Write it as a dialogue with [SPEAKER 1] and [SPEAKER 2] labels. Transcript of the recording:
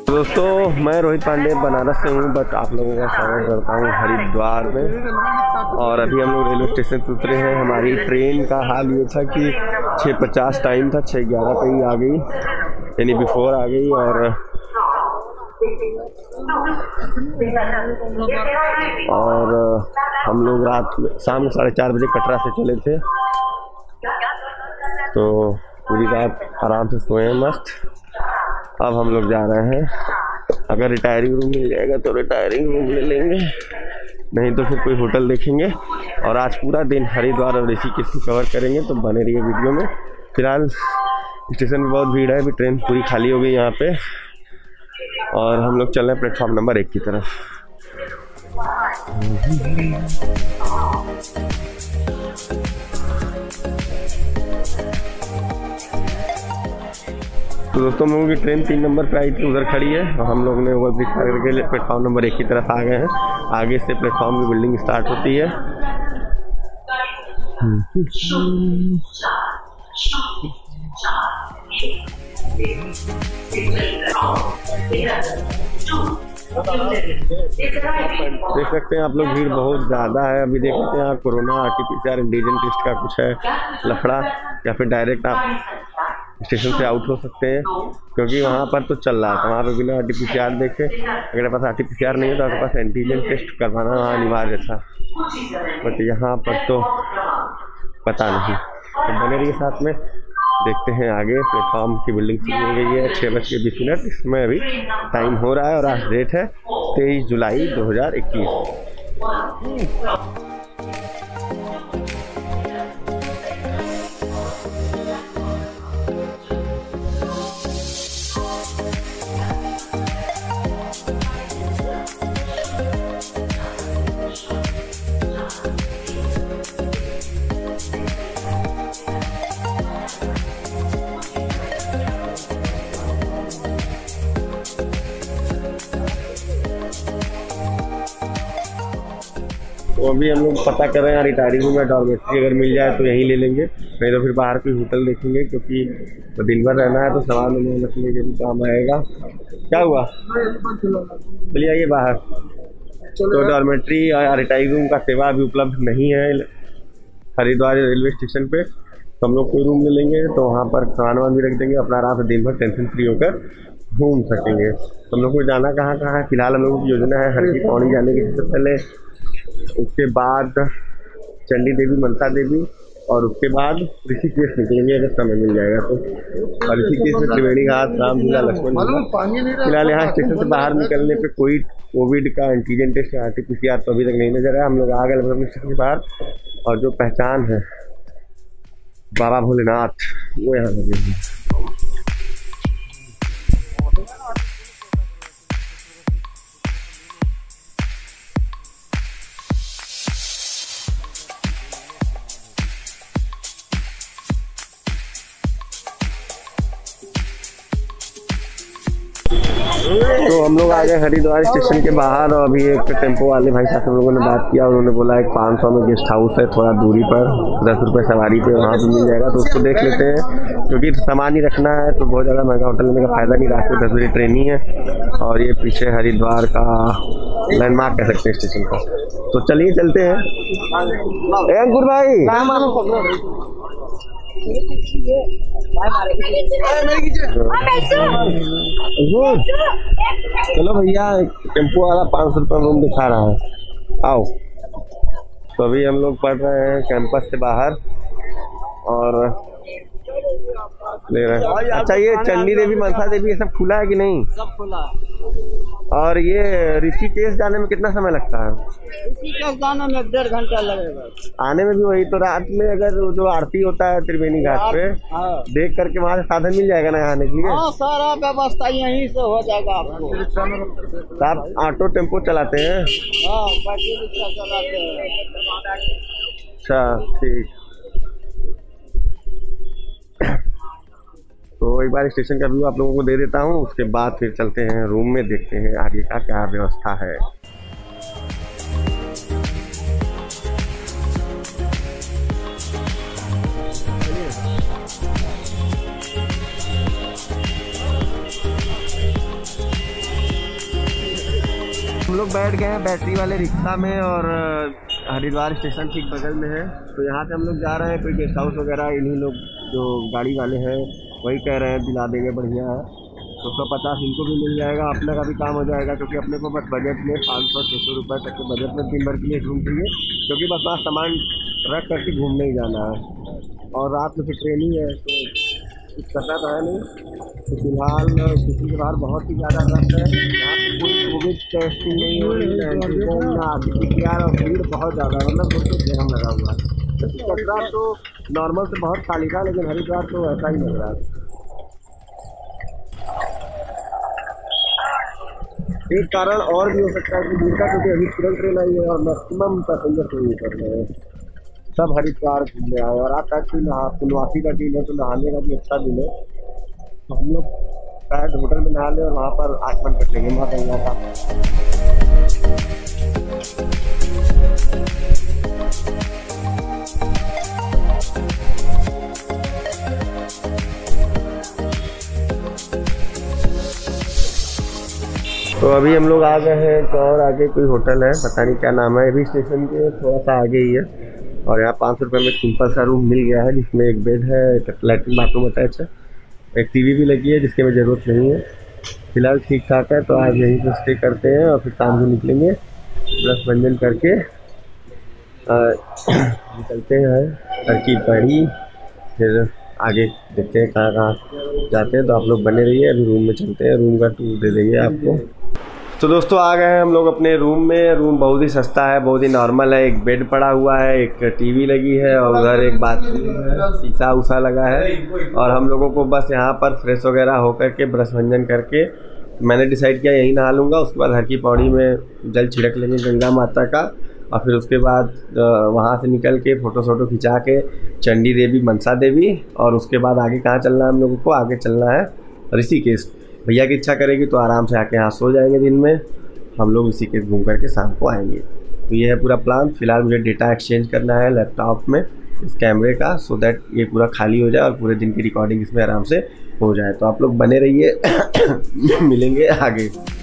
[SPEAKER 1] दोस्तों, मैं रोहित पांडे बनारस से हूँ। बट आप लोगों का स्वागत करता हूँ हरिद्वार में। और अभी हम लोग रेलवे स्टेशन से उतरे हैं। हमारी ट्रेन का हाल ये था कि 6:50 टाइम था, 6:11 पे ही आ गई, यानी बिफोर आ गई। और हम लोग शाम 4:30 बजे कटरा से चले थे, तो पूरी रात आराम से सोए मस्त। अब हम लोग जा रहे हैं। अगर रिटायरिंग रूम मिल जाएगा तो रिटायरिंग रूम ले लेंगे, नहीं तो फिर कोई होटल देखेंगे। और आज पूरा दिन हरिद्वार और ऋषिकेश की कवर करेंगे, तो बने रहिए वीडियो में। फिलहाल स्टेशन में बहुत भीड़ है, अभी ट्रेन पूरी खाली हो गई यहाँ पे। और हम लोग चल रहे हैं प्लेटफॉर्म नंबर 1 की तरफ। तो दोस्तों, हम लोगों की ट्रेन 3 नंबर पे आई थी, उधर खड़ी है। और हम लोग ने ओवर ब्रिज पार करके प्लेटफॉर्म नंबर 1 की तरफ आ गए हैं। आगे से प्लेटफॉर्म की बिल्डिंग स्टार्ट होती है। देख सकते हैं आप लोग, भीड़ बहुत ज़्यादा है। अभी देख सकते हैं यहाँ कोरोना RT-PCR एंटीजन टेस्ट का कुछ है लफड़ा, या फिर डायरेक्ट आप स्टेशन से आउट हो सकते हैं, क्योंकि वहाँ पर तो चल रहा था। वहाँ पर बिना RT-PCR देखे, अगर पास RT-PCR नहीं है तो आपके पास एंटीजन टेस्ट करवाना वहाँ अनिवार्य था। बट यहाँ पर तो पता नहीं। तो बने रहिए साथ में, देखते हैं आगे। प्लेटफॉर्म की बिल्डिंग शुरू हो गई है। 6:20। इसमें अभी टाइम हो रहा है और आज डेट है 23 जुलाई 2021। तो अभी हम लोग पता कर रहे हैं रिटायरिंग रूम में डॉर्मेट्री अगर मिल जाए तो यहीं ले लेंगे, नहीं तो फिर बाहर कोई होटल देखेंगे, क्योंकि तो दिन भर रहना है तो सामान रखने के भी काम आएगा। क्या हुआ, चलिए आइए बाहर। तो डॉर्मेट्री और रिटायरिंग रूम का सेवा अभी उपलब्ध नहीं है हरिद्वार रेलवे स्टेशन पे। तो हम लोग कोई रूम ले लेंगे, तो वहाँ पर खाना भी रख देंगे, अपना आराम से दिन भर टेंशन फ्री होकर घूम सकेंगे। तो हम लोग को जाना कहाँ कहाँ है, फिलहाल हम लोगों की योजना है हर की पौड़ी जाने की सबसे पहले, उसके बाद चंडी देवी, मनसा देवी, और उसके बाद ऋषिकेश निकलेंगे अगर समय मिल जाएगा तो। और ऋषिकेश में त्रिवेणी घाट, रामझूला, लक्ष्मण झूला। फिलहाल यहाँ स्टेशन से बाहर निकलने पे कोई कोविड का एंटीजन टेस्ट या RT-PCR तो अभी तक नहीं नजर आया। हम लोग आ गए मतलब स्टेशन के बाहर, और जो पहचान है बाबा भोलेनाथ वो यहाँ लगे हैं। तो हम लोग आ गए हरिद्वार स्टेशन के बाहर, और अभी एक टेम्पो वाले भाई साहब हम लोगों ने बात किया। उन्होंने बोला एक 500 में गेस्ट हाउस है थोड़ा दूरी पर, 10 रुपये सवारी पे, वहाँ पे मिल जाएगा। तो उसको देख लेते हैं, क्योंकि सामान ही रखना है तो बहुत ज़्यादा महंगा होटल लेने का फ़ायदा नहीं। रात को 10 बजे ट्रेन ही है, और ये पीछे हरिद्वार का लैंडमार्क कह सकते हैं स्टेशन का। तो चलिए चलते हैं। अंकुर भाई, चलो भैया, टेम्पो वाला 500 रुपये रूम दिखा रहा है, आओ। तो अभी हम लोग पढ़ रहे हैं कैंपस से बाहर और ले रहे हैं। अच्छा, ये चंडी देवी, मनसा देवी ये सब खुला है कि नहीं?
[SPEAKER 2] सब खुला है।
[SPEAKER 1] और ये ऋषिकेश जाने में कितना समय लगता है?
[SPEAKER 2] ऋषिकेश जाने में 1.5 घंटा लगेगा।
[SPEAKER 1] आने में भी वही। तो रात में अगर जो आरती होता है त्रिवेणी घाट पे, देख करके वहाँ से साधन मिल जाएगा ना आने के लिए?
[SPEAKER 2] हाँ, सारा व्यवस्था यहीं से हो जाएगा आपको।
[SPEAKER 1] तो आप ऑटो टेम्पो चलाते हैं?
[SPEAKER 2] हाँ, बैटरी रिक्शा चलाते हैं।
[SPEAKER 1] अच्छा, ठीक। तो एक बार स्टेशन का व्यू आप लोगों को दे देता हूँ, उसके बाद फिर चलते हैं रूम में, देखते हैं आगे का क्या व्यवस्था है। हम लोग बैठ गए हैं बैटरी वाले रिक्शा में और हरिद्वार स्टेशन ठीक बगल में है। तो यहाँ से हम लोग जा रहे हैं, कोई गेस्ट हाउस वगैरह इन्हीं लोग जो गाड़ी वाले हैं वही कह रहे हैं दिला देंगे, बढ़िया है। तो 150 इनको भी मिल जाएगा, अपने का भी काम हो जाएगा, क्योंकि अपने को बस बजट में 500-600 रुपये तक के बजट में दिन भर के लिए रूम चाहिए, क्योंकि बस वहाँ सामान रख करके घूमने ही जाना है। और रात में फिर ट्रेनिंग है तो कुछ करना तो है नहीं। तो फिलहाल किसी के बाहर बहुत ही ज़्यादा रश है, यहाँ पर कोई कोविड टेस्टिंग नहीं हो रही है, ना PCR और भीड़ बहुत ज़्यादा है, मतलब बहुत जगह लगा हुआ है। तो हरिद्वार तो नॉर्मल से बहुत खाली था, लेकिन हरिद्वार तो ऐसा ही लग रहा है। एक कारण और भी हो सकता है कि भीड़ का, क्योंकि अभी तुरंत ट्रेन आई है और मैक्सिमम पैसेंजर कोई नहीं कर रहे हैं, सब हरिद्वार घूमने आए। और आज तक पुलवासी का दिन है तो नहाने का भी अच्छा दिन है। तो हम लोग शायद होटल में नहा लें और वहाँ पर आगमन कर लेंगे माँ गंगा का। तो अभी हम लोग आ गए हैं तो और आगे कोई होटल है, पता नहीं क्या नाम है, अभी स्टेशन के थोड़ा सा आगे ही है। और यहाँ 500 रुपये में सिंपल सा रूम मिल गया है, जिसमें एक बेड है, एक लैट्रिन बाथरूम अटैच है, एक टीवी भी लगी है जिसके में ज़रूरत नहीं है। फिलहाल ठीक ठाक है। तो आज यहीं पर स्टे करते हैं और फिर शाम को निकलेंगे, ब्रश भंजन करके निकलते हैं हरकी पैड़ी, फिर आगे देखते हैं कहाँ कहाँ जाते हैं। तो आप लोग बने रहिए, अभी रूम में चलते हैं, रूम का टूर दे देंगे आपको। तो दोस्तों आ गए हैं हम लोग अपने रूम में। रूम बहुत ही सस्ता है, बहुत ही नॉर्मल है, एक बेड पड़ा हुआ है, एक टीवी लगी है और उधर एक बाथरूम है, शीशा उसा लगा है। और हम लोगों को बस यहाँ पर फ्रेश वगैरह होकर के ब्रश भंजन करके मैंने डिसाइड किया यहीं नहा लूँगा। उसके बाद हरकी पौड़ी में जल छिड़क लेंगे गंगा माता का, और फिर उसके बाद वहाँ से निकल के फ़ोटो खिंचा के चंडी देवी, मनसा देवी, और उसके बाद आगे कहाँ चलना है हम लोगों को, आगे चलना है ऋषिकेश। भैया की इच्छा करेगी तो आराम से आके यहाँ सो जाएंगे, दिन में हम लोग ऋषिकेश घूम करके शाम को आएंगे। तो ये है पूरा प्लान। फिलहाल मुझे डेटा एक्सचेंज करना है लैपटॉप में इस कैमरे का, सो दैट ये पूरा खाली हो जाए और पूरे दिन की रिकॉर्डिंग इसमें आराम से हो जाए। तो आप लोग बने रहिए मिलेंगे आगे।